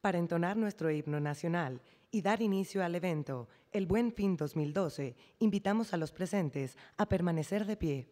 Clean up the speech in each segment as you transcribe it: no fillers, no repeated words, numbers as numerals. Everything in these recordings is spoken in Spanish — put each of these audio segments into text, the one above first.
Para entonar nuestro himno nacional y dar inicio al evento El Buen Fin 2012, invitamos a los presentes a permanecer de pie.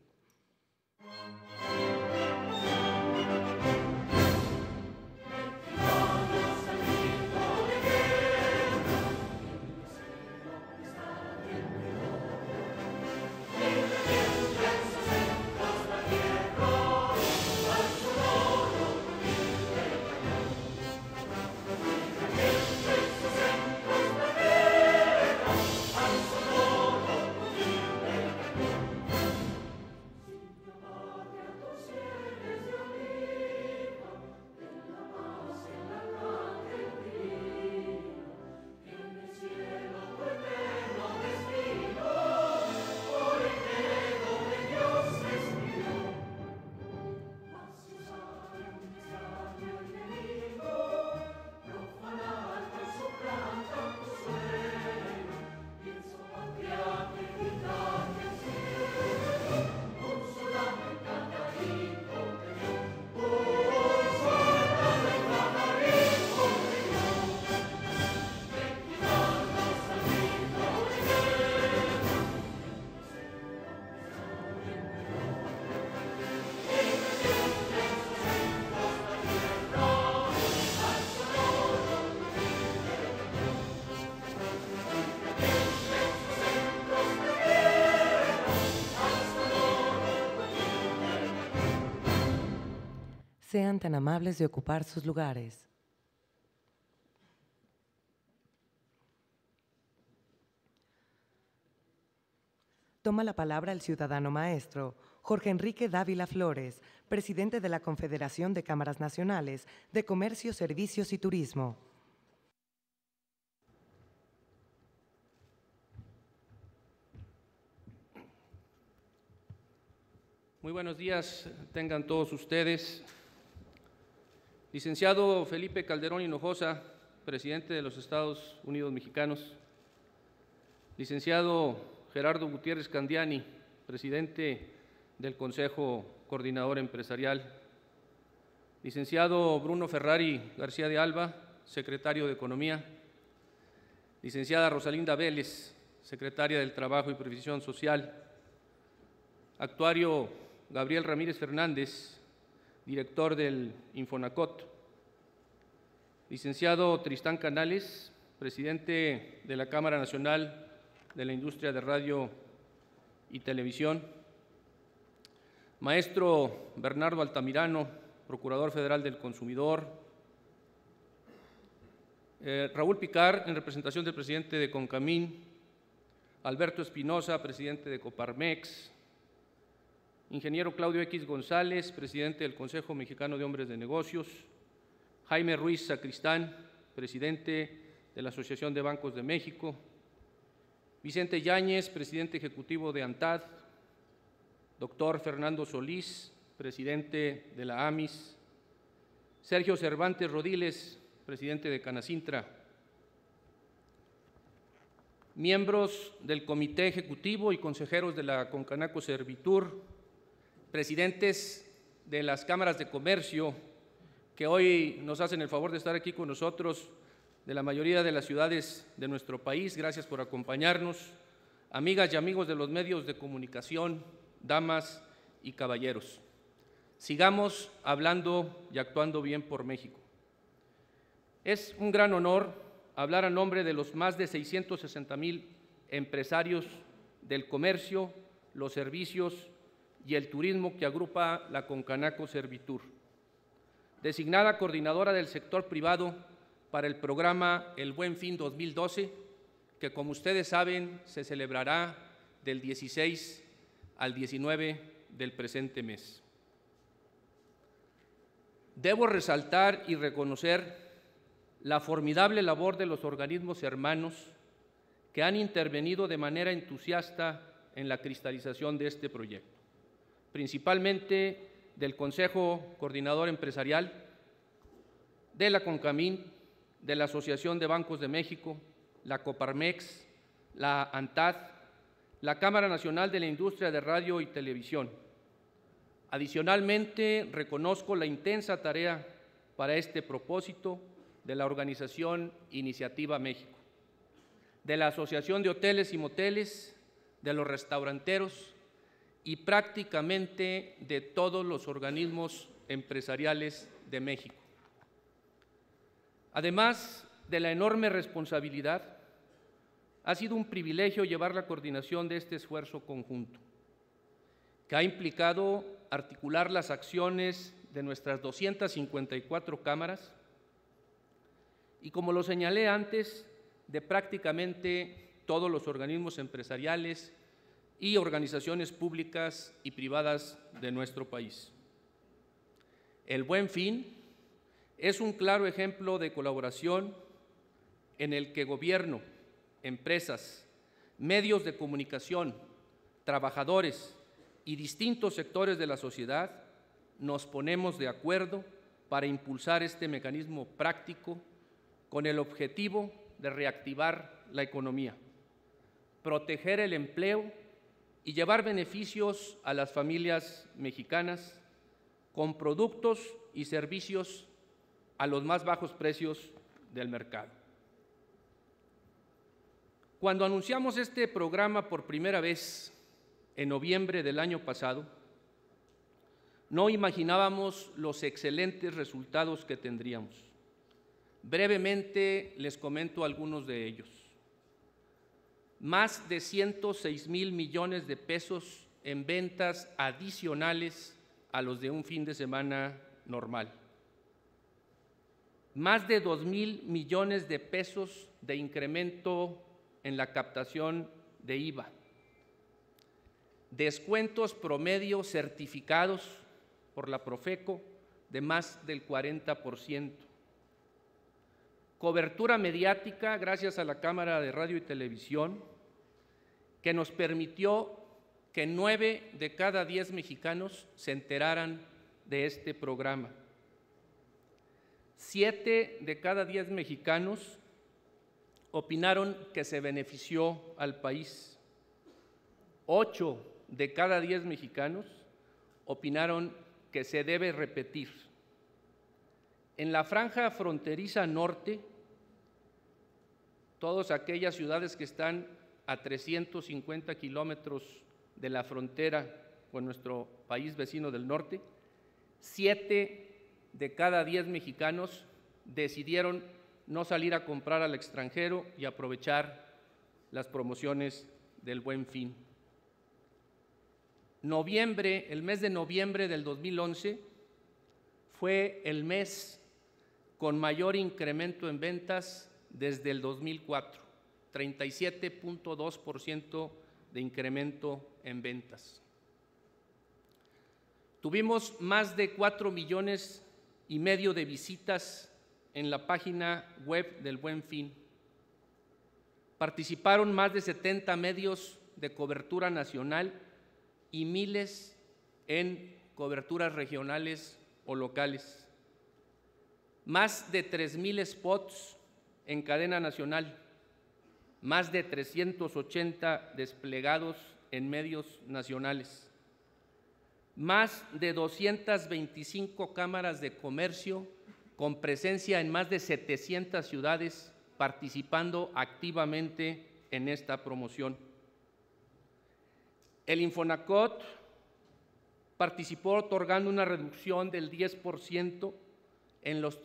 Sean tan amables de ocupar sus lugares. Toma la palabra el ciudadano maestro Jorge Enrique Dávila Flores, presidente de la Confederación de Cámaras Nacionales de Comercio, Servicios y Turismo. Muy buenos días, tengan todos ustedes. Licenciado Felipe Calderón Hinojosa, presidente de los Estados Unidos Mexicanos. Licenciado Gerardo Gutiérrez Candiani, presidente del Consejo Coordinador Empresarial. Licenciado Bruno Ferrari García de Alba, secretario de Economía. Licenciada Rosalinda Vélez, secretaria del Trabajo y Previsión Social. Actuario Gabriel Ramírez Fernández, director del Infonacot. Licenciado Tristán Canales, presidente de la Cámara Nacional de la Industria de Radio y Televisión. Maestro Bernardo Altamirano, procurador federal del consumidor. Raúl Picar, en representación del presidente de CONCAMIN. Alberto Espinosa, presidente de Coparmex. Ingeniero Claudio X González, presidente del Consejo Mexicano de Hombres de Negocios. Jaime Ruiz Sacristán, presidente de la Asociación de Bancos de México. Vicente Yáñez, presidente ejecutivo de ANTAD. Doctor Fernando Solís, presidente de la AMIS. Sergio Cervantes Rodiles, presidente de Canacintra. Miembros del Comité Ejecutivo y consejeros de la Concanaco Servitur, presidentes de las cámaras de comercio que hoy nos hacen el favor de estar aquí con nosotros, de la mayoría de las ciudades de nuestro país, gracias por acompañarnos, amigas y amigos de los medios de comunicación, damas y caballeros. Sigamos hablando y actuando bien por México. Es un gran honor hablar a nombre de los más de 660,000 empresarios del comercio, los servicios y el turismo que agrupa la Concanaco Servitur, designada coordinadora del sector privado para el programa El Buen Fin 2012, que como ustedes saben se celebrará del 16 al 19 del presente mes. Debo resaltar y reconocer la formidable labor de los organismos hermanos que han intervenido de manera entusiasta en la cristalización de este proyecto, principalmente del Consejo Coordinador Empresarial, de la CONCAMIN, de la Asociación de Bancos de México, la Coparmex, la ANTAD, la Cámara Nacional de la Industria de Radio y Televisión. Adicionalmente, reconozco la intensa tarea para este propósito de la organización Iniciativa México, de la Asociación de Hoteles y Moteles, de los restauranteros y prácticamente de todos los organismos empresariales de México. Además de la enorme responsabilidad, ha sido un privilegio llevar la coordinación de este esfuerzo conjunto, que ha implicado articular las acciones de nuestras 254 cámaras y, como lo señalé antes, de prácticamente todos los organismos empresariales y organizaciones públicas y privadas de nuestro país. El Buen Fin es un claro ejemplo de colaboración en el que gobierno, empresas, medios de comunicación, trabajadores y distintos sectores de la sociedad nos ponemos de acuerdo para impulsar este mecanismo práctico con el objetivo de reactivar la economía, proteger el empleo y llevar beneficios a las familias mexicanas con productos y servicios a los más bajos precios del mercado. Cuando anunciamos este programa por primera vez en noviembre del año pasado, no imaginábamos los excelentes resultados que tendríamos. Brevemente les comento algunos de ellos. Más de 106,000 millones de pesos en ventas adicionales a los de un fin de semana normal. Más de 2,000 millones de pesos de incremento en la captación de IVA. Descuentos promedio certificados por la Profeco de más del 40%. Cobertura mediática gracias a la Cámara de Radio y Televisión, que nos permitió que 9 de cada 10 mexicanos se enteraran de este programa. 7 de cada 10 mexicanos opinaron que se benefició al país. 8 de cada 10 mexicanos opinaron que se debe repetir. En la franja fronteriza norte, todas aquellas ciudades que están a 350 kilómetros de la frontera con nuestro país vecino del norte, 7 de cada 10 mexicanos decidieron no salir a comprar al extranjero y aprovechar las promociones del Buen Fin. El mes de noviembre del 2011 fue el mes con mayor incremento en ventas desde el 2004, 37.2% de incremento en ventas. Tuvimos más de 4,5 millones de visitas en la página web del Buen Fin. Participaron más de 70 medios de cobertura nacional y miles en coberturas regionales o locales. Más de 3,000 spots en cadena nacional, más de 380 desplegados en medios nacionales, más de 225 cámaras de comercio con presencia en más de 700 ciudades participando activamente en esta promoción. El Infonacot participó otorgando una reducción del 10% en los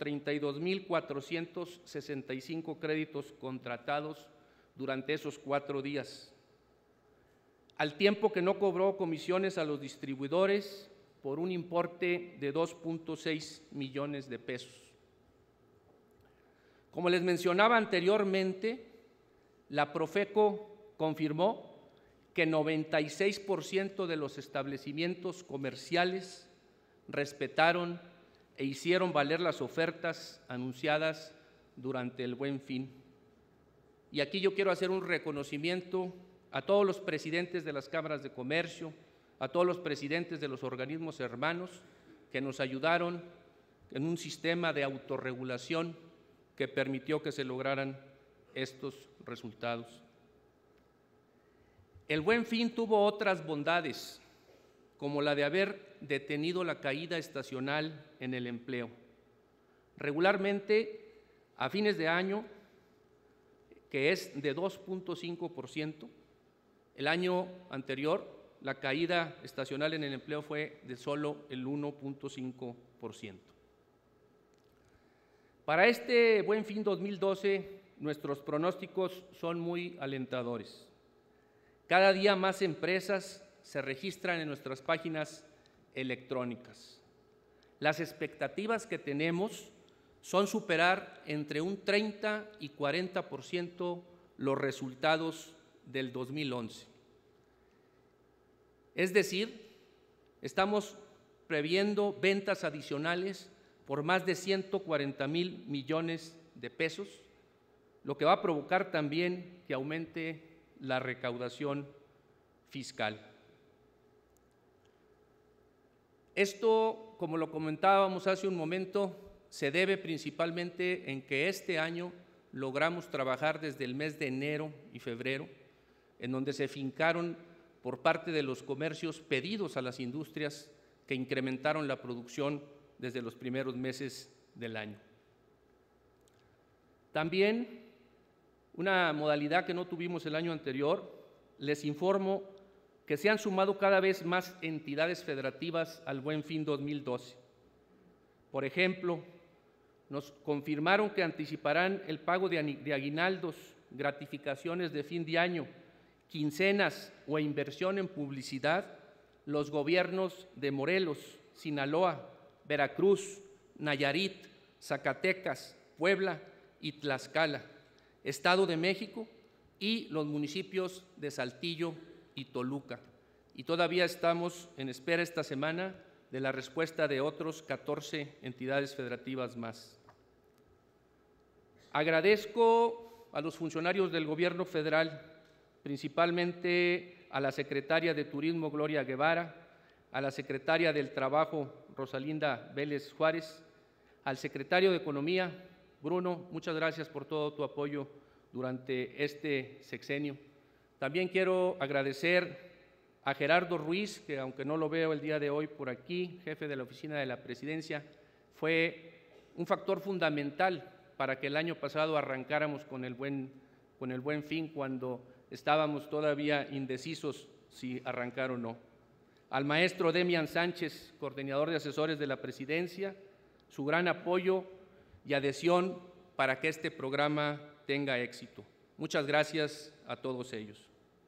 32,465 créditos contratados durante esos 4 días, al tiempo que no cobró comisiones a los distribuidores por un importe de 2.6 millones de pesos. Como les mencionaba anteriormente, la Profeco confirmó que 96% de los establecimientos comerciales respetaron e hicieron valer las ofertas anunciadas durante el Buen Fin. Y aquí yo quiero hacer un reconocimiento a todos los presidentes de las cámaras de comercio, a todos los presidentes de los organismos hermanos que nos ayudaron en un sistema de autorregulación que permitió que se lograran estos resultados. El Buen Fin tuvo otras bondades, como la de haber detenido la caída estacional en el empleo. Regularmente a fines de año, que es de 2.5%. El año anterior, la caída estacional en el empleo fue de solo el 1.5%. Para este Buen Fin 2012, nuestros pronósticos son muy alentadores. Cada día más empresas se registran en nuestras páginas electrónicas. Las expectativas que tenemos son superar entre un 30 y 40% los resultados del 2011. Es decir, estamos previendo ventas adicionales por más de 140,000 millones de pesos, lo que va a provocar también que aumente la recaudación fiscal. Esto, como lo comentábamos hace un momento, se debe principalmente en que este año logramos trabajar desde el mes de enero y febrero, en donde se fincaron por parte de los comercios pedidos a las industrias que incrementaron la producción desde los primeros meses del año. También, una modalidad que no tuvimos el año anterior, les informo que se han sumado cada vez más entidades federativas al Buen Fin 2012. Por ejemplo, nos confirmaron que anticiparán el pago de aguinaldos, gratificaciones de fin de año, quincenas o inversión en publicidad los gobiernos de Morelos, Sinaloa, Veracruz, Nayarit, Zacatecas, Puebla y Tlaxcala, Estado de México y los municipios de Saltillo y Toluca. Y todavía estamos en espera esta semana de la respuesta de otros 14 entidades federativas más. Agradezco a los funcionarios del Gobierno federal, principalmente a la secretaria de Turismo, Gloria Guevara, a la secretaria del Trabajo, Rosalinda Vélez Juárez, al secretario de Economía, Bruno, muchas gracias por todo tu apoyo durante este sexenio. También quiero agradecer a Gerardo Ruiz, que aunque no lo veo el día de hoy por aquí, jefe de la oficina de la Presidencia, fue un factor fundamental para que el año pasado arrancáramos con el buen fin, cuando estábamos todavía indecisos si arrancar o no. Al maestro Demian Sánchez, coordinador de asesores de la Presidencia, su gran apoyo y adhesión para que este programa tenga éxito. Muchas gracias a todos ellos.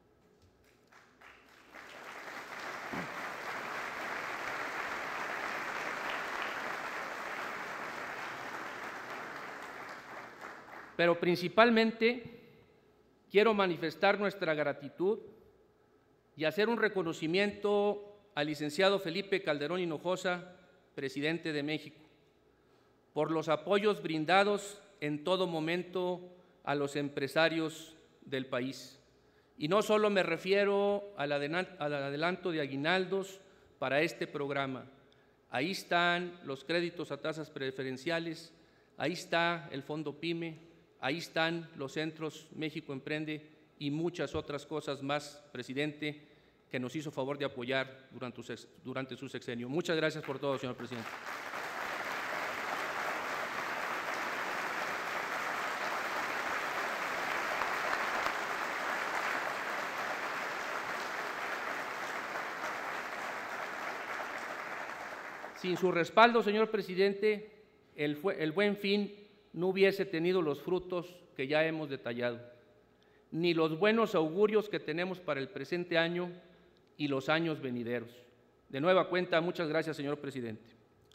Pero principalmente quiero manifestar nuestra gratitud y hacer un reconocimiento al licenciado Felipe Calderón Hinojosa, presidente de México, por los apoyos brindados en todo momento a los empresarios del país. Y no solo me refiero al adelanto de aguinaldos para este programa. Ahí están los créditos a tasas preferenciales, ahí está el Fondo PYME, ahí están los centros México Emprende y muchas otras cosas más, presidente, que nos hizo favor de apoyar durante su sexenio. Muchas gracias por todo, señor presidente. Sin su respaldo, señor presidente, el Buen Fin no hubiese tenido los frutos que ya hemos detallado, ni los buenos augurios que tenemos para el presente año y los años venideros. De nueva cuenta, muchas gracias, señor presidente.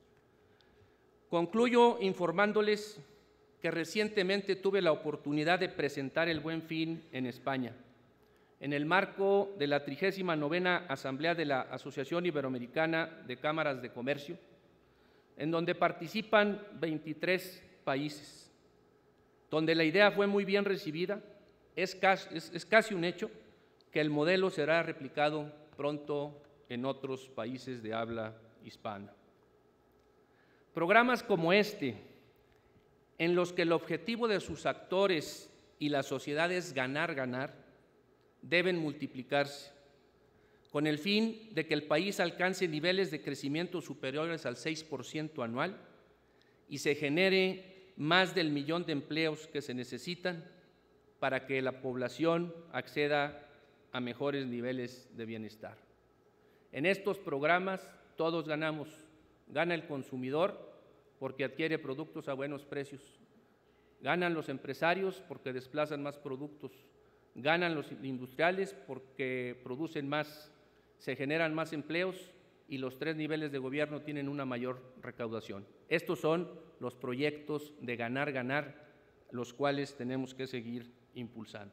Concluyo informándoles que recientemente tuve la oportunidad de presentar el Buen Fin en España, en el marco de la 39ª Asamblea de la Asociación Iberoamericana de Cámaras de Comercio, en donde participan 23 países, donde la idea fue muy bien recibida. Es casi un hecho que el modelo será replicado pronto en otros países de habla hispana. Programas como este, en los que el objetivo de sus actores y la sociedad es ganar, deben multiplicarse, con el fin de que el país alcance niveles de crecimiento superiores al 6% anual y se genere más del 1.000.000 de empleos que se necesitan para que la población acceda a mejores niveles de bienestar. En estos programas todos ganamos. Gana el consumidor porque adquiere productos a buenos precios. Ganan los empresarios porque desplazan más productos. Ganan los industriales porque producen más, se generan más empleos y los 3 niveles de gobierno tienen una mayor recaudación. Estos son los proyectos de ganar, ganar, los cuales tenemos que seguir impulsando.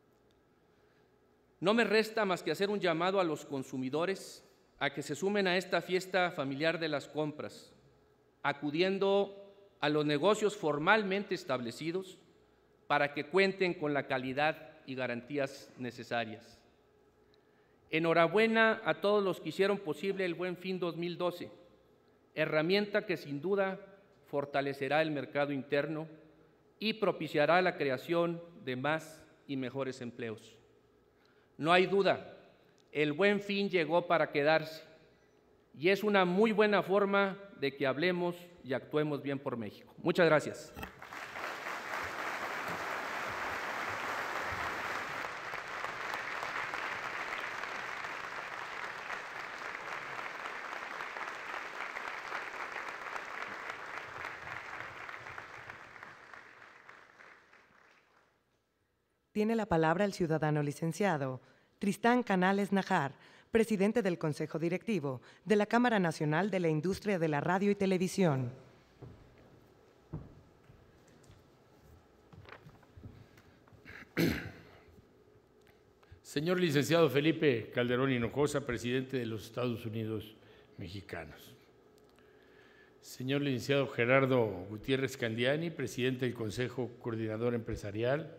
No me resta más que hacer un llamado a los consumidores a que se sumen a esta fiesta familiar de las compras, acudiendo a los negocios formalmente establecidos para que cuenten con la calidad y garantías necesarias. Enhorabuena a todos los que hicieron posible el Buen Fin 2012, herramienta que sin duda fortalecerá el mercado interno y propiciará la creación de más y mejores empleos. No hay duda, el Buen Fin llegó para quedarse y es una muy buena forma de que hablemos y actuemos bien por México. Muchas gracias. Tiene la palabra el ciudadano licenciado Tristán Canales Najar, presidente del Consejo Directivo de la Cámara Nacional de la Industria de la Radio y Televisión. Señor licenciado Felipe Calderón Hinojosa, presidente de los Estados Unidos mexicanos. Señor licenciado Gerardo Gutiérrez Candiani, presidente del Consejo Coordinador Empresarial.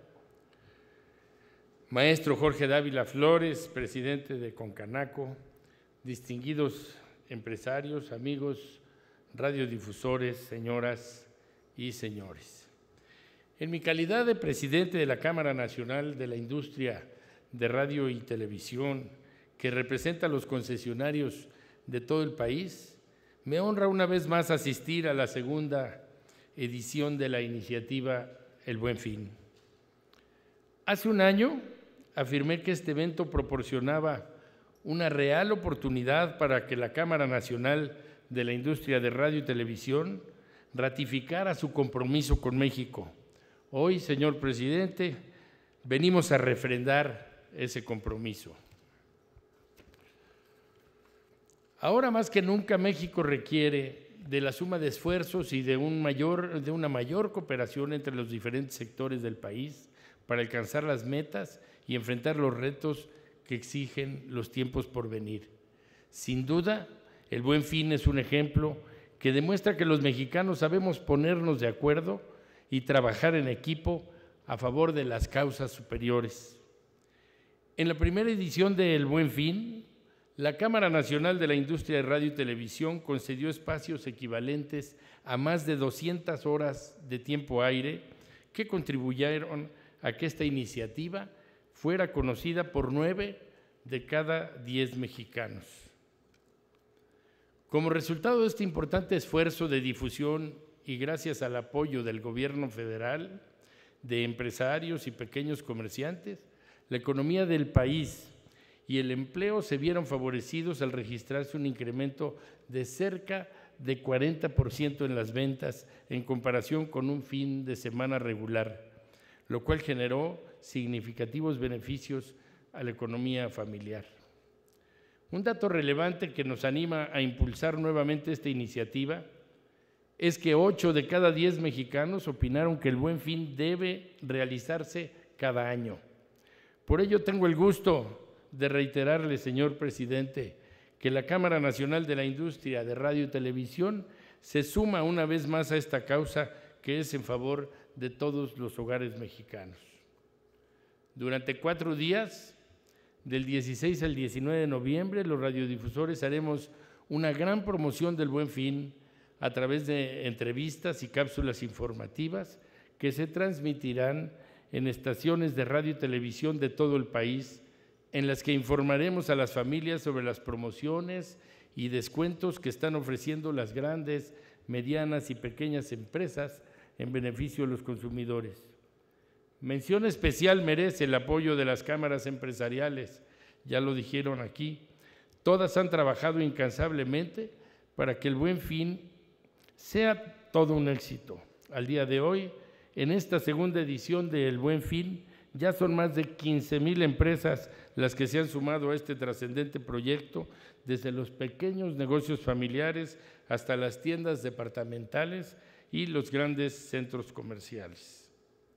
Maestro Jorge Dávila Flores, presidente de Concanaco, distinguidos empresarios, amigos, radiodifusores, señoras y señores. En mi calidad de presidente de la Cámara Nacional de la Industria de Radio y Televisión, que representa a los concesionarios de todo el país, me honra una vez más asistir a la segunda edición de la iniciativa El Buen Fin. Hace un año afirmé que este evento proporcionaba una real oportunidad para que la Cámara Nacional de la Industria de Radio y Televisión ratificara su compromiso con México. Hoy, señor presidente, venimos a refrendar ese compromiso. Ahora más que nunca México requiere de la suma de esfuerzos y de una mayor cooperación entre los diferentes sectores del país para alcanzar las metas y enfrentar los retos que exigen los tiempos por venir. Sin duda, el Buen Fin es un ejemplo que demuestra que los mexicanos sabemos ponernos de acuerdo y trabajar en equipo a favor de las causas superiores. En la primera edición de El Buen Fin, la Cámara Nacional de la Industria de Radio y Televisión concedió espacios equivalentes a más de 200 horas de tiempo aire que contribuyeron a que esta iniciativa fuera conocida por 9 de cada 10 mexicanos. Como resultado de este importante esfuerzo de difusión y gracias al apoyo del gobierno federal, de empresarios y pequeños comerciantes, la economía del país y el empleo se vieron favorecidos al registrarse un incremento de cerca de 40% en las ventas en comparación con un fin de semana regular, lo cual generó significativos beneficios a la economía familiar. Un dato relevante que nos anima a impulsar nuevamente esta iniciativa es que 8 de cada 10 mexicanos opinaron que el Buen Fin debe realizarse cada año. Por ello tengo el gusto de reiterarle, señor presidente, que la Cámara Nacional de la Industria de Radio y Televisión se suma una vez más a esta causa que es en favor de todos los hogares mexicanos. Durante 4 días, del 16 al 19 de noviembre, los radiodifusores haremos una gran promoción del Buen Fin a través de entrevistas y cápsulas informativas que se transmitirán en estaciones de radio y televisión de todo el país, en las que informaremos a las familias sobre las promociones y descuentos que están ofreciendo las grandes, medianas y pequeñas empresas en beneficio de los consumidores. Mención especial merece el apoyo de las cámaras empresariales, ya lo dijeron aquí. Todas han trabajado incansablemente para que el Buen Fin sea todo un éxito. Al día de hoy, en esta segunda edición del Buen Fin, ya son más de 15,000 empresas las que se han sumado a este trascendente proyecto, desde los pequeños negocios familiares hasta las tiendas departamentales y los grandes centros comerciales.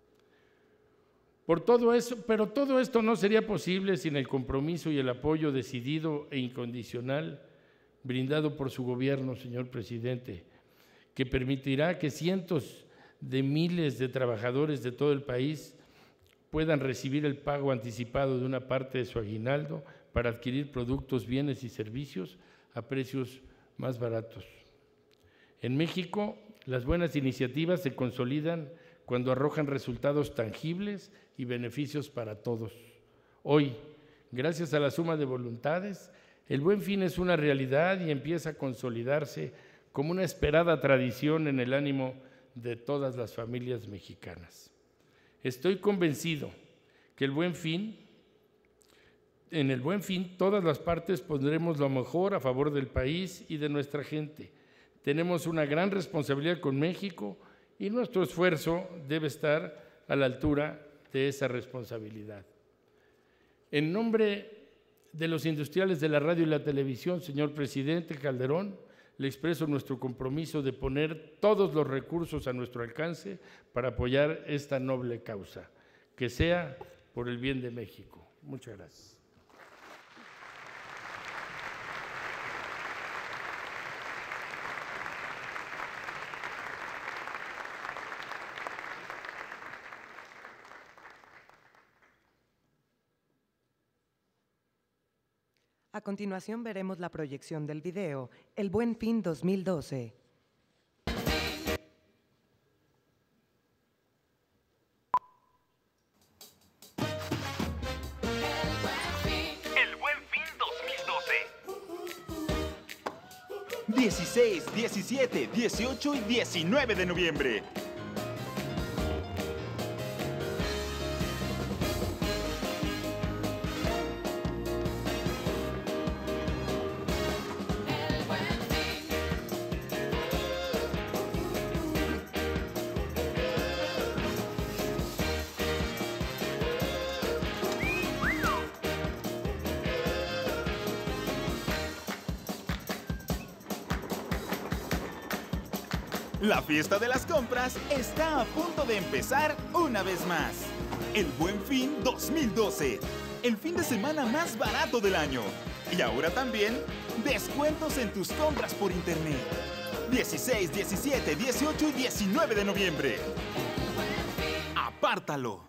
Pero todo esto no sería posible sin el compromiso y el apoyo decidido e incondicional brindado por su gobierno, señor presidente, que permitirá que cientos de miles de trabajadores de todo el país puedan recibir el pago anticipado de una parte de su aguinaldo para adquirir productos, bienes y servicios a precios más baratos. En México, las buenas iniciativas se consolidan cuando arrojan resultados tangibles y beneficios para todos. Hoy, gracias a la suma de voluntades, el Buen Fin es una realidad y empieza a consolidarse como una esperada tradición en el ánimo de todas las familias mexicanas. Estoy convencido que en el Buen Fin todas las partes pondremos lo mejor a favor del país y de nuestra gente. Tenemos una gran responsabilidad con México y nuestro esfuerzo debe estar a la altura de esa responsabilidad. En nombre de los industriales de la radio y la televisión, señor presidente Calderón, le expreso nuestro compromiso de poner todos los recursos a nuestro alcance para apoyar esta noble causa, que sea por el bien de México. Muchas gracias. A continuación veremos la proyección del video El Buen Fin 2012. El Buen Fin 2012. 16, 17, 18 y 19 de noviembre. La fiesta de las compras está a punto de empezar una vez más. El Buen Fin 2012, el fin de semana más barato del año. Y ahora también, descuentos en tus compras por internet. 16, 17, 18 y 19 de noviembre. Apártalo.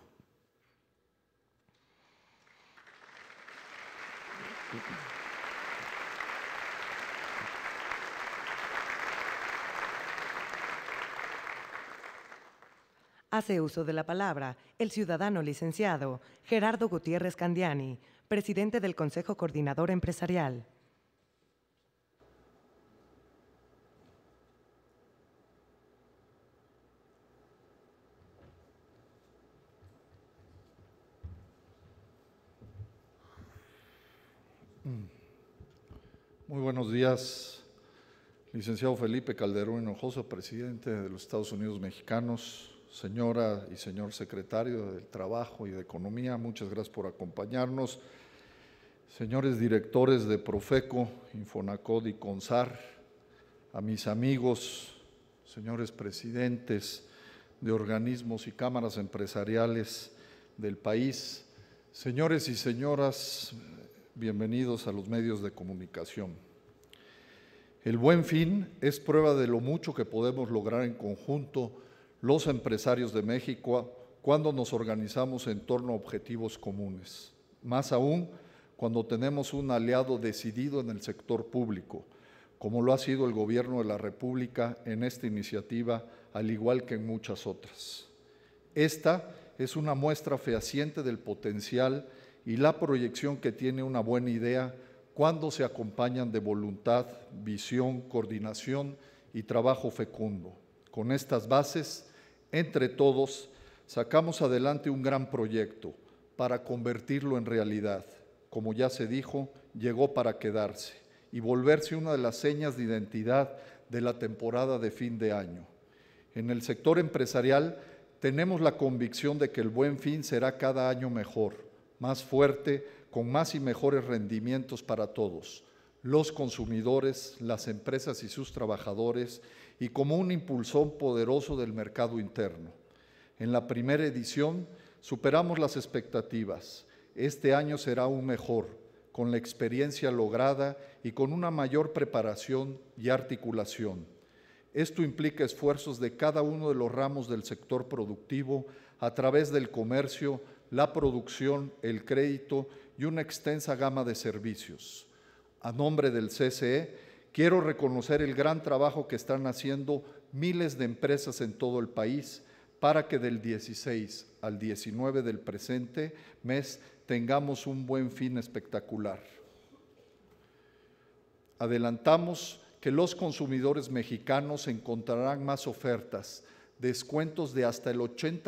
Hace uso de la palabra el ciudadano licenciado Gerardo Gutiérrez Candiani, presidente del Consejo Coordinador Empresarial. Muy buenos días, licenciado Felipe Calderón Hinojosa, presidente de los Estados Unidos Mexicanos, señora y señor secretario del Trabajo y de Economía, muchas gracias por acompañarnos. Señores directores de Profeco, Infonacod y CONSAR, a mis amigos, señores presidentes de organismos y cámaras empresariales del país, señores y señoras, bienvenidos a los medios de comunicación. El Buen Fin es prueba de lo mucho que podemos lograr en conjunto los empresarios de México cuando nos organizamos en torno a objetivos comunes. Más aún, cuando tenemos un aliado decidido en el sector público, como lo ha sido el Gobierno de la República en esta iniciativa, al igual que en muchas otras. Esta es una muestra fehaciente del potencial y la proyección que tiene una buena idea cuando se acompañan de voluntad, visión, coordinación y trabajo fecundo. Con estas bases, Entre todos, sacamos adelante un gran proyecto para convertirlo en realidad. Como ya se dijo, llegó para quedarse y volverse una de las señas de identidad de la temporada de fin de año. En el sector empresarial tenemos la convicción de que el Buen Fin será cada año mejor, más fuerte, con más y mejores rendimientos para todos, los consumidores, las empresas y sus trabajadores, y como un impulsor poderoso del mercado interno. En la primera edición superamos las expectativas. Este año será aún mejor, con la experiencia lograda y con una mayor preparación y articulación. Esto implica esfuerzos de cada uno de los ramos del sector productivo a través del comercio, la producción, el crédito y una extensa gama de servicios. A nombre del CCE, quiero reconocer el gran trabajo que están haciendo miles de empresas en todo el país para que del 16 al 19 del presente mes tengamos un Buen Fin espectacular. Adelantamos que los consumidores mexicanos encontrarán más ofertas, descuentos de hasta el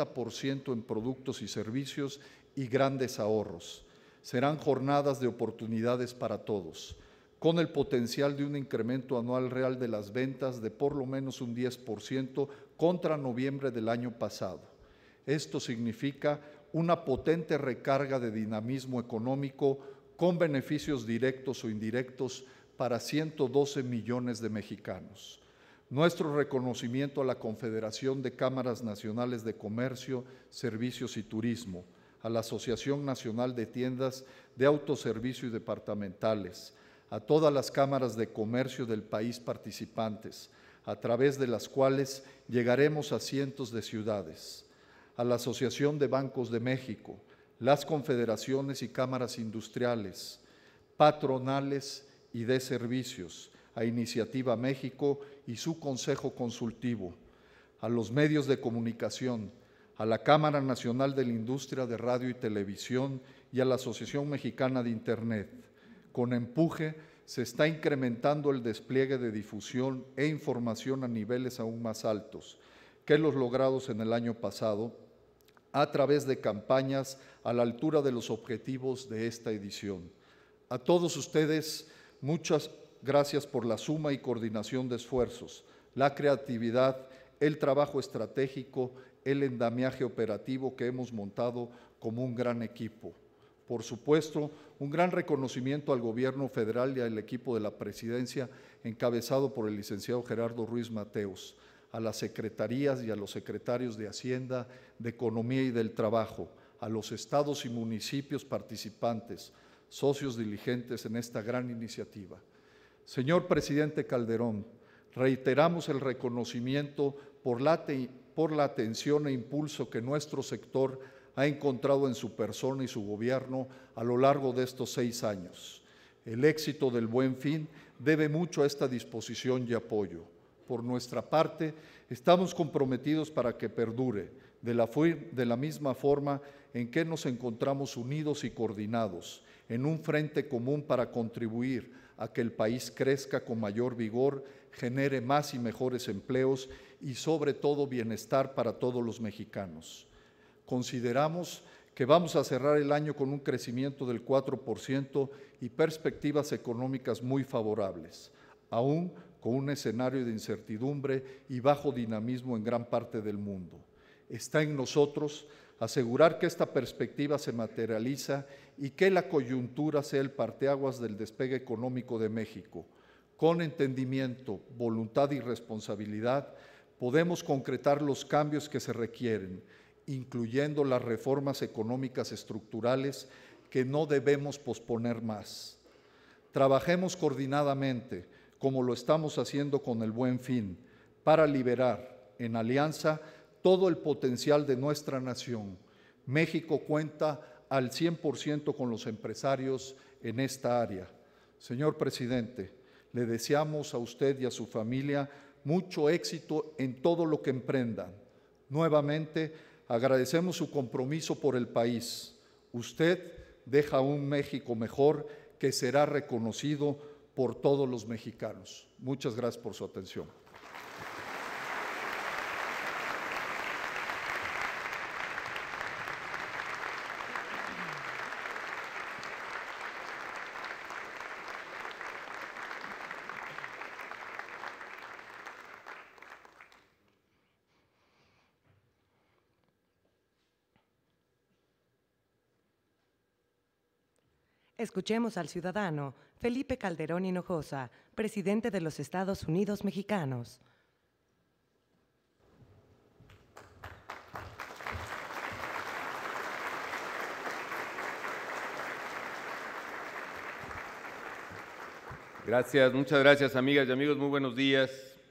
80% en productos y servicios y grandes ahorros. Serán jornadas de oportunidades para todos, con el potencial de un incremento anual real de las ventas de por lo menos un 10% contra noviembre del año pasado. Esto significa una potente recarga de dinamismo económico con beneficios directos o indirectos para 112 millones de mexicanos. Nuestro reconocimiento a la Confederación de Cámaras Nacionales de Comercio, Servicios y Turismo, a la Asociación Nacional de Tiendas de Autoservicio y Departamentales, a todas las cámaras de comercio del país participantes, a través de las cuales llegaremos a cientos de ciudades, a la Asociación de Bancos de México, las confederaciones y cámaras industriales, patronales y de servicios, a Iniciativa México y su Consejo Consultivo, a los medios de comunicación, a la Cámara Nacional de la Industria de Radio y Televisión y a la Asociación Mexicana de Internet. Con empuje se está incrementando el despliegue de difusión e información a niveles aún más altos que los logrados en el año pasado a través de campañas a la altura de los objetivos de esta edición. A todos ustedes, muchas gracias por la suma y coordinación de esfuerzos, la creatividad, el trabajo estratégico, el endamiaje operativo que hemos montado como un gran equipo. Por supuesto, un gran reconocimiento al Gobierno federal y al equipo de la Presidencia encabezado por el licenciado Gerardo Ruiz Mateos, a las secretarías y a los secretarios de Hacienda, de Economía y del Trabajo, a los estados y municipios participantes, socios diligentes en esta gran iniciativa. Señor Presidente Calderón, reiteramos el reconocimiento por la atención e impulso que nuestro sector ha encontrado en su persona y su gobierno a lo largo de estos 6 años. El éxito del Buen Fin debe mucho a esta disposición y apoyo. Por nuestra parte, estamos comprometidos para que perdure, de la misma forma en que nos encontramos unidos y coordinados, en un frente común para contribuir a que el país crezca con mayor vigor, genere más y mejores empleos y sobre todo bienestar para todos los mexicanos. Consideramos que vamos a cerrar el año con un crecimiento del 4% y perspectivas económicas muy favorables, aún con un escenario de incertidumbre y bajo dinamismo en gran parte del mundo. Está en nosotros asegurar que esta perspectiva se materializa y que la coyuntura sea el parteaguas del despegue económico de México. Con entendimiento, voluntad y responsabilidad, podemos concretar los cambios que se requieren, incluyendo las reformas económicas estructurales que no debemos posponer más. Trabajemos coordinadamente, como lo estamos haciendo con el Buen Fin, para liberar, en alianza, todo el potencial de nuestra nación. México cuenta al 100% con los empresarios en esta área. Señor Presidente, le deseamos a usted y a su familia mucho éxito en todo lo que emprendan. Nuevamente, agradecemos su compromiso por el país. Usted deja un México mejor que será reconocido por todos los mexicanos. Muchas gracias por su atención. Escuchemos al ciudadano Felipe Calderón Hinojosa, presidente de los Estados Unidos Mexicanos. Gracias, muchas gracias, amigas y amigos, muy buenos días.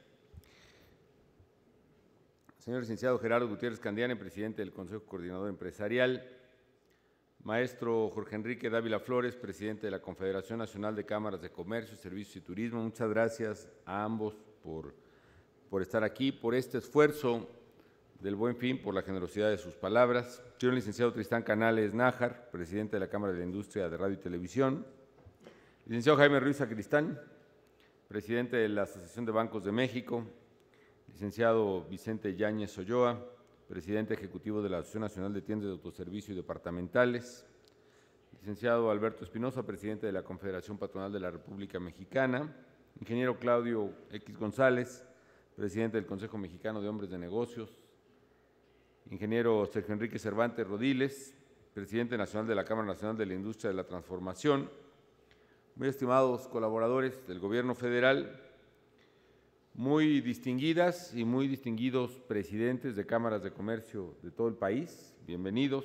Señor licenciado Gerardo Gutiérrez Candiani, presidente del Consejo Coordinador Empresarial. Maestro Jorge Enrique Dávila Flores, presidente de la Confederación Nacional de Cámaras de Comercio, Servicios y Turismo. Muchas gracias a ambos por estar aquí, por este esfuerzo del Buen Fin, por la generosidad de sus palabras. Señor licenciado Tristán Canales Nájar, presidente de la Cámara de la Industria de Radio y Televisión. Licenciado Jaime Ruiz Sacristán, presidente de la Asociación de Bancos de México. Licenciado Vicente Yáñez Olloa, presidente ejecutivo de la Asociación Nacional de Tiendas de Autoservicio y Departamentales. Licenciado Alberto Espinosa, presidente de la Confederación Patronal de la República Mexicana. Ingeniero Claudio X González, presidente del Consejo Mexicano de Hombres de Negocios. Ingeniero Sergio Enrique Cervantes Rodiles, presidente nacional de la Cámara Nacional de la Industria de la Transformación. Muy estimados colaboradores del Gobierno Federal, muy distinguidas y muy distinguidos presidentes de cámaras de comercio de todo el país, bienvenidos.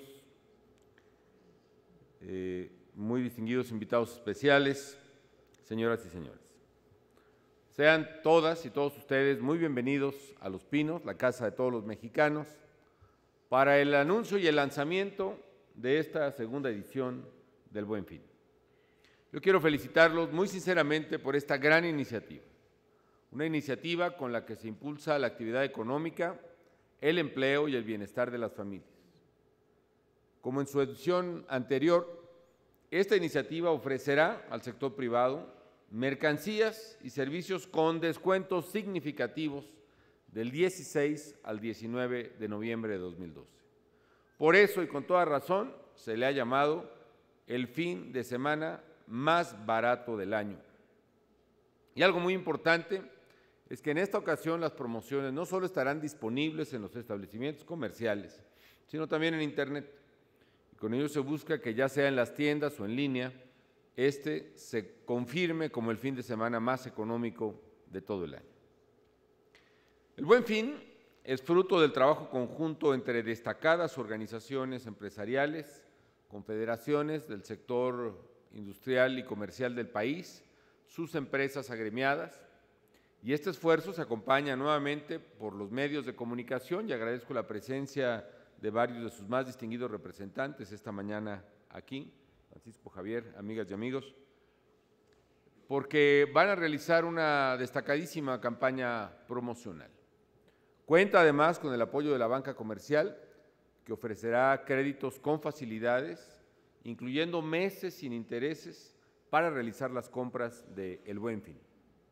Muy distinguidos invitados especiales, señoras y señores. Sean todas y todos ustedes muy bienvenidos a Los Pinos, la casa de todos los mexicanos, para el anuncio y el lanzamiento de esta segunda edición del Buen Fin. Yo quiero felicitarlos muy sinceramente por esta gran iniciativa. Una iniciativa con la que se impulsa la actividad económica, el empleo y el bienestar de las familias. Como en su edición anterior, esta iniciativa ofrecerá al sector privado mercancías y servicios con descuentos significativos del 16 al 19 de noviembre de 2012. Por eso y con toda razón se le ha llamado el fin de semana más barato del año. Y algo muy importante es que en esta ocasión las promociones no solo estarán disponibles en los establecimientos comerciales, sino también en Internet. Y con ello se busca que ya sea en las tiendas o en línea, se confirme como el fin de semana más económico de todo el año. El Buen Fin es fruto del trabajo conjunto entre destacadas organizaciones empresariales, confederaciones del sector industrial y comercial del país, sus empresas agremiadas, y este esfuerzo se acompaña nuevamente por los medios de comunicación, y agradezco la presencia de varios de sus más distinguidos representantes esta mañana aquí, Francisco Javier, amigas y amigos, porque van a realizar una destacadísima campaña promocional. Cuenta además con el apoyo de la banca comercial, que ofrecerá créditos con facilidades, incluyendo meses sin intereses para realizar las compras de El Buen Fin.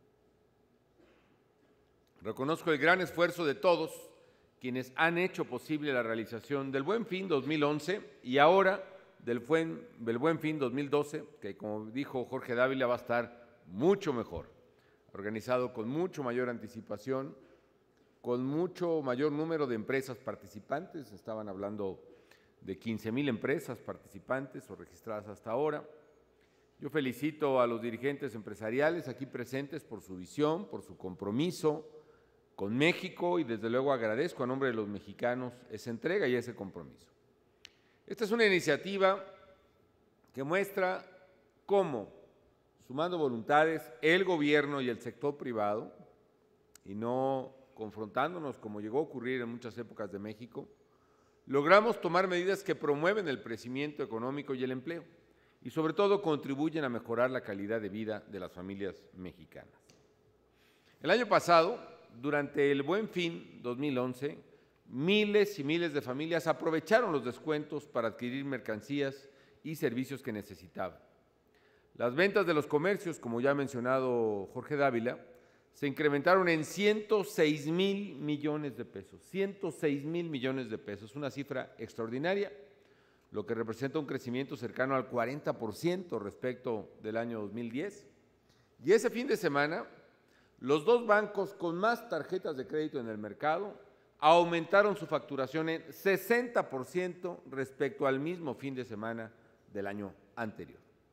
Reconozco el gran esfuerzo de todos quienes han hecho posible la realización del Buen Fin 2011 y ahora del Buen Fin 2012, que como dijo Jorge Dávila va a estar mucho mejor, organizado con mucho mayor anticipación, con mucho mayor número de empresas participantes. Estaban hablando de 15,000 empresas participantes o registradas hasta ahora. Yo felicito a los dirigentes empresariales aquí presentes por su visión, por su compromiso con México, y desde luego agradezco a nombre de los mexicanos esa entrega y ese compromiso. Esta es una iniciativa que muestra cómo, sumando voluntades, el gobierno y el sector privado, y no confrontándonos como llegó a ocurrir en muchas épocas de México, logramos tomar medidas que promueven el crecimiento económico y el empleo, y sobre todo contribuyen a mejorar la calidad de vida de las familias mexicanas. El año pasado, durante el Buen Fin 2011, miles y miles de familias aprovecharon los descuentos para adquirir mercancías y servicios que necesitaban. Las ventas de los comercios, como ya ha mencionado Jorge Dávila, se incrementaron en 106,000 millones de pesos, 106,000 millones de pesos, una cifra extraordinaria, lo que representa un crecimiento cercano al 40% respecto del año 2010. Y ese fin de semana, los dos bancos con más tarjetas de crédito en el mercado aumentaron su facturación en 60% respecto al mismo fin de semana del año anterior.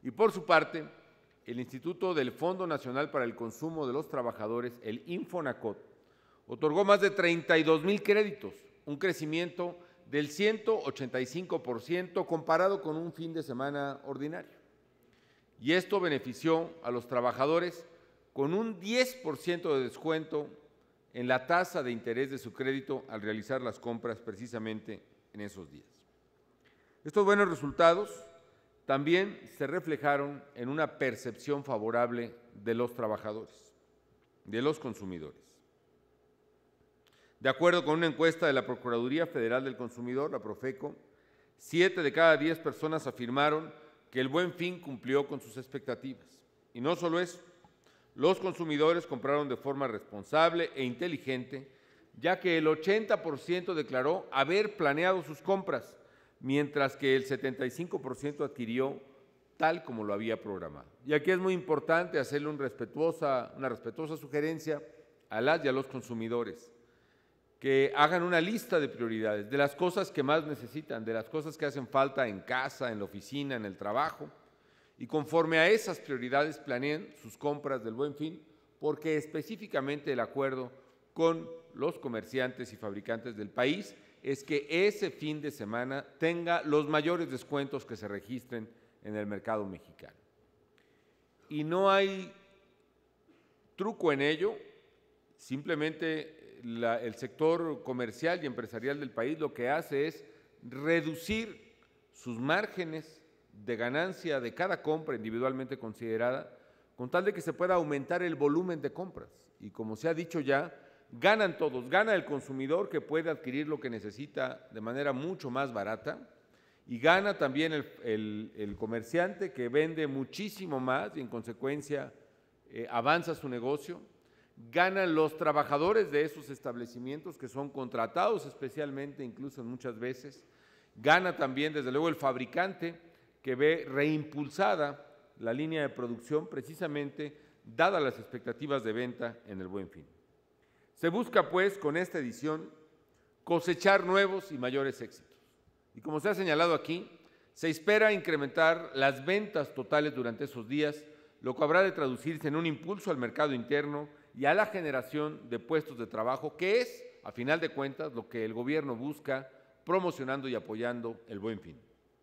Y por su parte, el Instituto del Fondo Nacional para el Consumo de los Trabajadores, el Infonacot, otorgó más de 32,000 créditos, un crecimiento del 185% comparado con un fin de semana ordinario. Y esto benefició a los trabajadores con un 10% de descuento en la tasa de interés de su crédito al realizar las compras precisamente en esos días. Estos buenos resultados también se reflejaron en una percepción favorable de los trabajadores, de los consumidores. De acuerdo con una encuesta de la Procuraduría Federal del Consumidor, la Profeco, 7 de cada 10 personas afirmaron que el Buen Fin cumplió con sus expectativas. Y no solo eso, los consumidores compraron de forma responsable e inteligente, ya que el 80% declaró haber planeado sus compras, mientras que el 75% adquirió tal como lo había programado. Y aquí es muy importante hacerle una respetuosa sugerencia a las y a los consumidores, que hagan una lista de prioridades, de las cosas que más necesitan, de las cosas que hacen falta en casa, en la oficina, en el trabajo, y conforme a esas prioridades planeen sus compras del Buen Fin, porque específicamente el acuerdo con los comerciantes y fabricantes del país es que ese fin de semana tenga los mayores descuentos que se registren en el mercado mexicano. Y no hay truco en ello, simplemente el sector comercial y empresarial del país lo que hace es reducir sus márgenes de ganancia de cada compra individualmente considerada, con tal de que se pueda aumentar el volumen de compras. Y como se ha dicho ya, ganan todos, gana el consumidor que puede adquirir lo que necesita de manera mucho más barata, y gana también el comerciante que vende muchísimo más y en consecuencia avanza su negocio. Ganan los trabajadores de esos establecimientos que son contratados especialmente, incluso muchas veces. Gana también, desde luego, el fabricante que ve reimpulsada la línea de producción precisamente dadas las expectativas de venta en el Buen Fin. Se busca, pues, con esta edición cosechar nuevos y mayores éxitos. Y como se ha señalado aquí, se espera incrementar las ventas totales durante esos días, lo que habrá de traducirse en un impulso al mercado interno y a la generación de puestos de trabajo, que es, a final de cuentas, lo que el gobierno busca promocionando y apoyando el Buen Fin.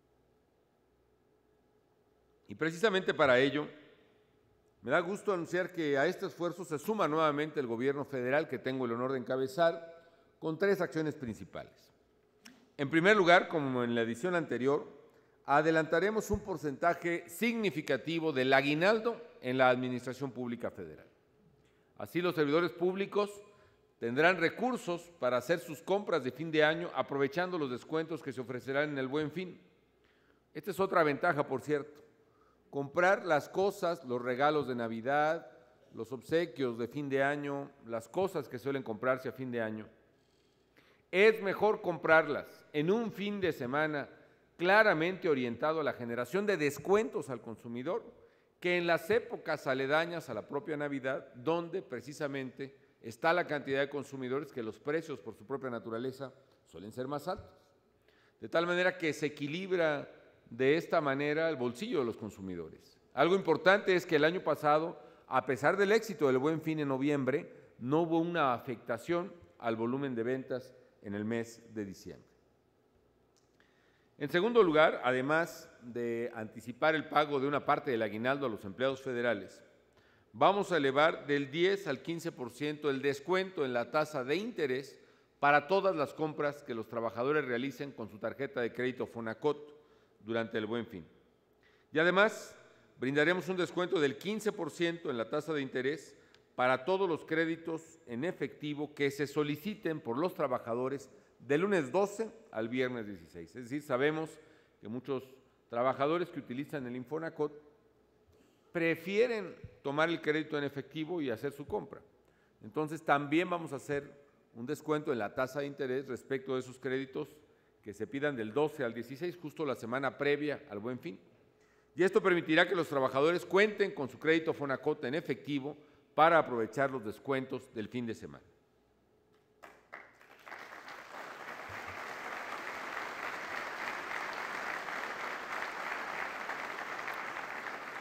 Y precisamente para ello, me da gusto anunciar que a este esfuerzo se suma nuevamente el gobierno federal, que tengo el honor de encabezar, con 3 acciones principales. En primer lugar, como en la edición anterior, adelantaremos un porcentaje significativo del aguinaldo en la Administración Pública Federal. Así, los servidores públicos tendrán recursos para hacer sus compras de fin de año aprovechando los descuentos que se ofrecerán en el Buen Fin. Esta es otra ventaja, por cierto. Comprar las cosas, los regalos de Navidad, los obsequios de fin de año, las cosas que suelen comprarse a fin de año, es mejor comprarlas en un fin de semana claramente orientado a la generación de descuentos al consumidor, que en las épocas aledañas a la propia Navidad, donde precisamente está la cantidad de consumidores que los precios por su propia naturaleza suelen ser más altos. De tal manera que se equilibra de esta manera el bolsillo de los consumidores. Algo importante es que el año pasado, a pesar del éxito del Buen Fin en noviembre, no hubo una afectación al volumen de ventas en el mes de diciembre. En segundo lugar, además de anticipar el pago de una parte del aguinaldo a los empleados federales, vamos a elevar del 10 al 15% el descuento en la tasa de interés para todas las compras que los trabajadores realicen con su tarjeta de crédito Fonacot durante el Buen Fin. Y además, brindaremos un descuento del 15% en la tasa de interés para todos los créditos en efectivo que se soliciten por los trabajadores del lunes 12 al viernes 16. Es decir, sabemos que muchos trabajadores que utilizan el Infonacot prefieren tomar el crédito en efectivo y hacer su compra. Entonces, también vamos a hacer un descuento en la tasa de interés respecto de esos créditos que se pidan del 12 al 16, justo la semana previa al Buen Fin. Y esto permitirá que los trabajadores cuenten con su crédito Fonacot en efectivo para aprovechar los descuentos del fin de semana.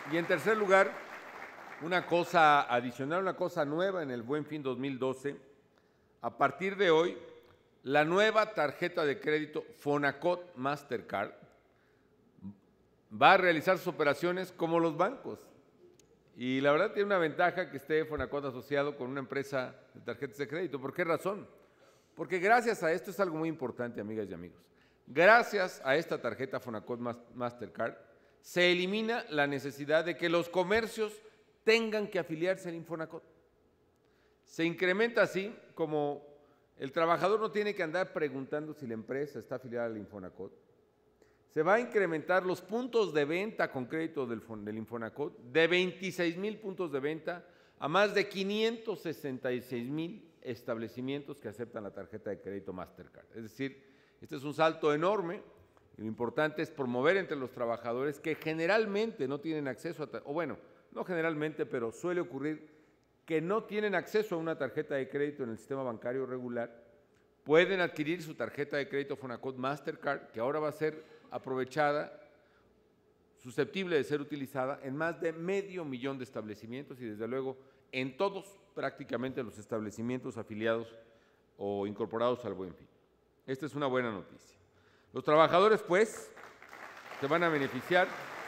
Y en tercer lugar, una cosa adicional, una cosa nueva en el Buen Fin 2012, a partir de hoy, la nueva tarjeta de crédito Fonacot Mastercard va a realizar sus operaciones como los bancos. Y la verdad tiene una ventaja que esté Fonacot asociado con una empresa de tarjetas de crédito. ¿Por qué razón? Porque gracias a esto, es algo muy importante, amigas y amigos, gracias a esta tarjeta Fonacot Mastercard, se elimina la necesidad de que los comercios tengan que afiliarse al Infonacot. Se incrementa así como el trabajador no tiene que andar preguntando si la empresa está afiliada al Infonacot. Se va a incrementar los puntos de venta con crédito del Infonacot de 26,000 puntos de venta a más de 566,000 establecimientos que aceptan la tarjeta de crédito Mastercard. Es decir, este es un salto enorme y lo importante es promover entre los trabajadores que generalmente no tienen acceso o bueno, no generalmente, pero suele ocurrir que no tienen acceso a una tarjeta de crédito en el sistema bancario regular, pueden adquirir su tarjeta de crédito Fonacot Mastercard, que ahora va a ser aprovechada, susceptible de ser utilizada en más de 500,000 de establecimientos y desde luego en todos prácticamente los establecimientos afiliados o incorporados al Buen Fin. Esta es una buena noticia. Los trabajadores, pues, se van a beneficiar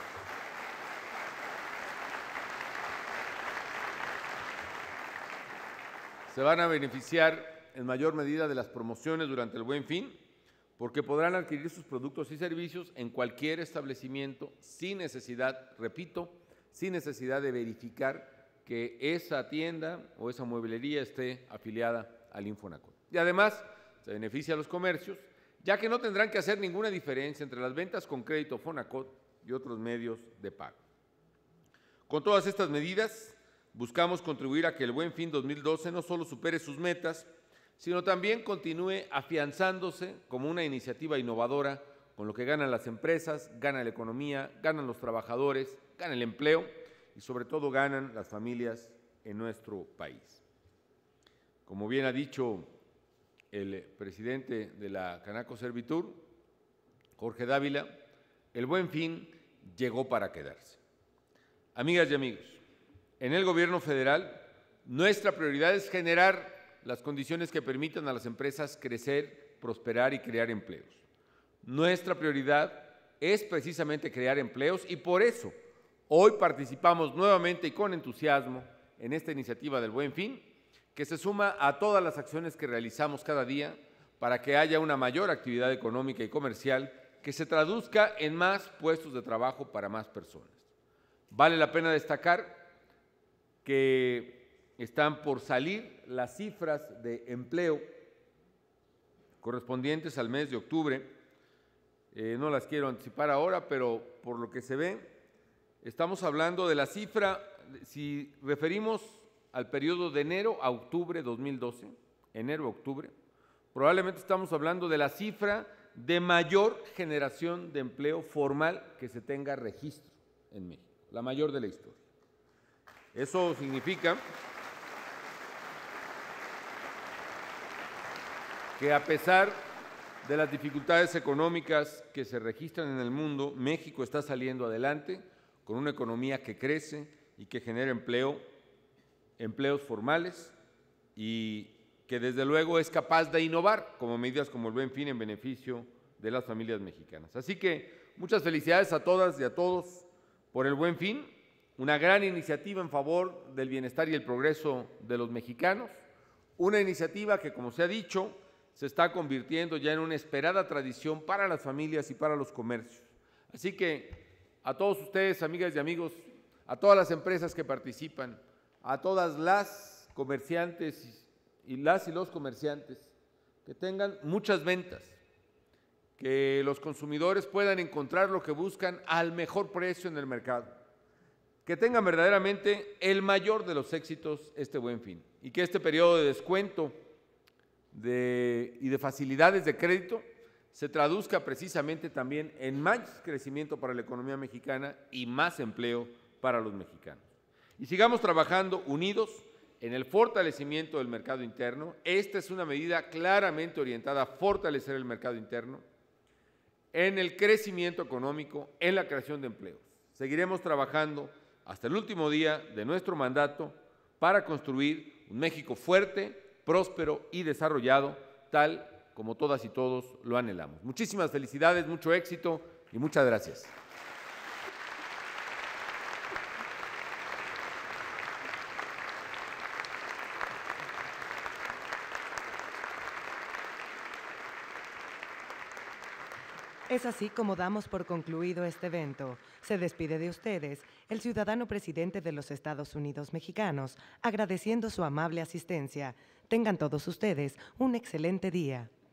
en mayor medida de las promociones durante el Buen Fin, porque podrán adquirir sus productos y servicios en cualquier establecimiento sin necesidad, repito, sin necesidad de verificar que esa tienda o esa mueblería esté afiliada al Infonacot. Y además se beneficia a los comercios, ya que no tendrán que hacer ninguna diferencia entre las ventas con crédito Fonacot y otros medios de pago. Con todas estas medidas, buscamos contribuir a que el Buen Fin 2012 no solo supere sus metas, sino también continúe afianzándose como una iniciativa innovadora con lo que ganan las empresas, gana la economía, ganan los trabajadores, gana el empleo y sobre todo ganan las familias en nuestro país. Como bien ha dicho el presidente de la Canaco Servitur, Jorge Dávila, el Buen Fin llegó para quedarse. Amigas y amigos, en el gobierno federal, nuestra prioridad es generar las condiciones que permitan a las empresas crecer, prosperar y crear empleos. Nuestra prioridad es precisamente crear empleos y por eso hoy participamos nuevamente y con entusiasmo en esta iniciativa del Buen Fin, que se suma a todas las acciones que realizamos cada día para que haya una mayor actividad económica y comercial que se traduzca en más puestos de trabajo para más personas. Vale la pena destacar que están por salir las cifras de empleo correspondientes al mes de octubre. No las quiero anticipar ahora, pero por lo que se ve, estamos hablando de la cifra, si referimos al periodo de enero a octubre 2012, enero a octubre, probablemente estamos hablando de la cifra de mayor generación de empleo formal que se tenga registro en México, la mayor de la historia. Eso significa que a pesar de las dificultades económicas que se registran en el mundo, México está saliendo adelante con una economía que crece y que genera empleos formales y que desde luego es capaz de innovar como medidas como el Buen Fin en beneficio de las familias mexicanas. Así que muchas felicidades a todas y a todos por el Buen Fin, una gran iniciativa en favor del bienestar y el progreso de los mexicanos, una iniciativa que, como se ha dicho, se está convirtiendo ya en una esperada tradición para las familias y para los comercios. Así que a todos ustedes, amigas y amigos, a todas las empresas que participan, a todas las comerciantes y los comerciantes, que tengan muchas ventas, que los consumidores puedan encontrar lo que buscan al mejor precio en el mercado, que tengan verdaderamente el mayor de los éxitos este Buen Fin y que este periodo de descuento y de facilidades de crédito se traduzca precisamente también en más crecimiento para la economía mexicana y más empleo para los mexicanos. Y sigamos trabajando unidos en el fortalecimiento del mercado interno. Esta es una medida claramente orientada a fortalecer el mercado interno, en el crecimiento económico, en la creación de empleos. Seguiremos trabajando hasta el último día de nuestro mandato para construir un México fuerte, próspero y desarrollado, tal como todas y todos lo anhelamos. Muchísimas felicidades, mucho éxito y muchas gracias. Es así como damos por concluido este evento. Se despide de ustedes el ciudadano presidente de los Estados Unidos mexicanos, agradeciendo su amable asistencia. Tengan todos ustedes un excelente día.